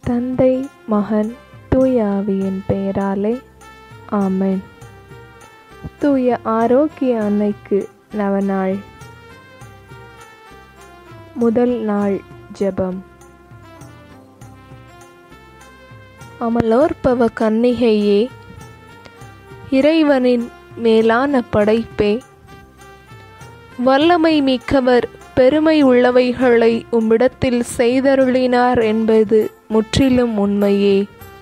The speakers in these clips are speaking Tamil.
தந்தை, மகன், தூய ஆவியின் பெயராலே ஆமென். தூய ஆரோக்கிய அன்னைக்கு நவநாள். முதல் நாள் ஜெபம். அமலோற்பவ கன்னிகையே, இறைவனின் மேலான படைப்பே, வல்லமை மிக்கவர் பெருமை உள்ளவைகளை உம்மிடத்தில் செய்தருளினார் என்பது முற்றிலும் உண்மையே.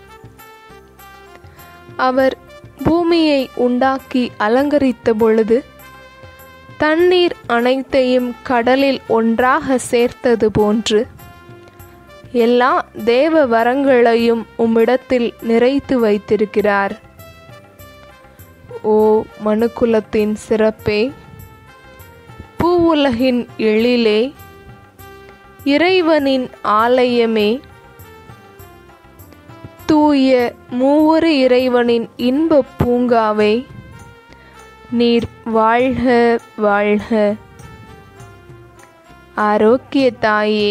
அவர் பூமியை உண்டாக்கி அலங்கரித்த பொழுது தண்ணீர் அனைத்தையும் கடலில் ஒன்றாக சேர்த்தது போன்று எல்லா தேவ வரங்களையும் உம்மிடத்தில் நிறைத்து வைத்திருக்கிறார். ஓ மனுக்குலத்தின் சிறப்பே, பூவுலகின் எழிலே, இறைவனின் ஆலயமே, தூய மூவொரு இறைவனின் இன்பப் பூங்காவே, நீர் வாழ்க வாழ்க. ஆரோக்கிய தாயே,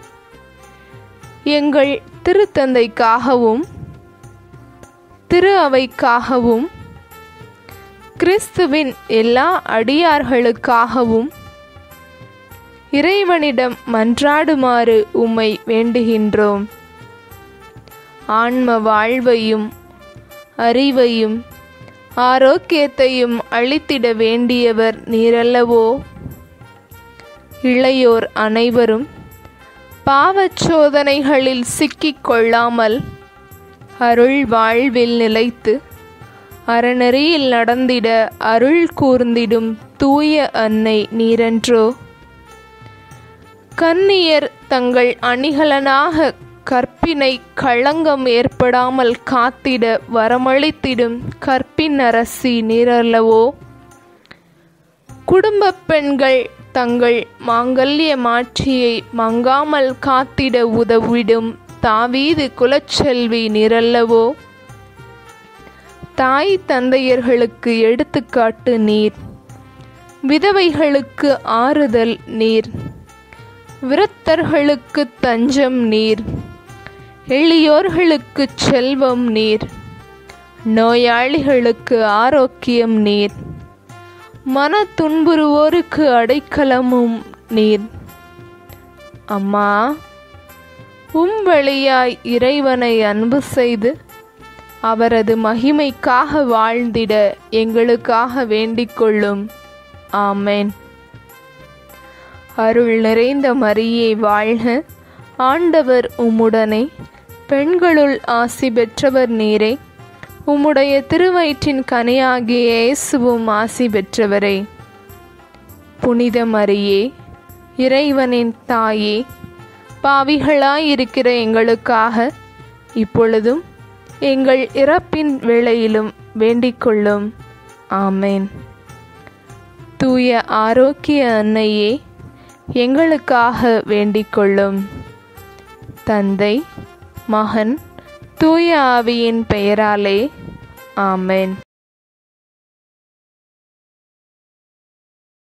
எங்கள் திருத்தந்தைக்காகவும் திரு அவைக்காகவும் கிறிஸ்துவின் எல்லா அடியார்களுக்காகவும் இறைவனிடம் மன்றாடுமாறு உம்மை வேண்டுகின்றோம். ஆன்ம வாழ்வையும் அறிவையும் ஆரோக்கியத்தையும் அளித்திட வேண்டியவர் நீரல்லவோ? இளையோர் அனைவரும் பாவச்சோதனைகளில் சிக்கிக் கொள்ளாமல் அருள் வாழ்வில் நிலைத்து அறநெறியில் நடந்திட அருள் கூர்ந்திடும் தூய அன்னை நீரன்றோ? கன்னியர் தங்கள் அணிகலனாக கற்பினை களங்கம் ஏற்படாமல் காத்திட வரமளித்திடும் கற்பின் அரசி நீரல்லவோ? குடும்ப பெண்கள் தங்கள் மாங்கல்ய மாட்சியை மங்காமல் காத்திட உதவிடும் தாவீது குலச்செல்வி நீரல்லவோ? தாய் தந்தையர்களுக்கு எடுத்துக்காட்டு நீர், விதவைகளுக்கு ஆறுதல் நீர், விருத்தர்களுக்கு தஞ்சம் நீர், எளியோர்களுக்கு செல்வம் நீர், நோயாளிகளுக்கு ஆரோக்கியம் நீர், மன துன்புறுவோருக்கு அடைக்கலமும் நீர். அம்மா, உம் வழியாய் இறைவனை அன்பு செய்து அவரது மகிமைக்காக வாழ்ந்திட எங்களுக்காக வேண்டிக் கொள்ளும். ஆமென். அருள் நிறைந்த மரியே வாழ்க, ஆண்டவர் உம்முடனே, பெண்களுள் ஆசி பெற்றவர் நீரே, உம்முடைய திருவயிற்றின் கனியாகிய இயேசுவும் ஆசி பெற்றவரே. புனித மரியே, இறைவனின் தாயே, பாவிகளாயிருக்கிற எங்களுக்காக இப்பொழுதும் எங்கள் இறப்பின் வேளையிலும் வேண்டிக் கொள்ளும். ஆமென். தூய ஆரோக்கிய அன்னையே, எங்களுக்காக வேண்டிக் கொள்ளும். தந்தை, மகன், தூய ஆவியின் பெயராலே ஆமென்.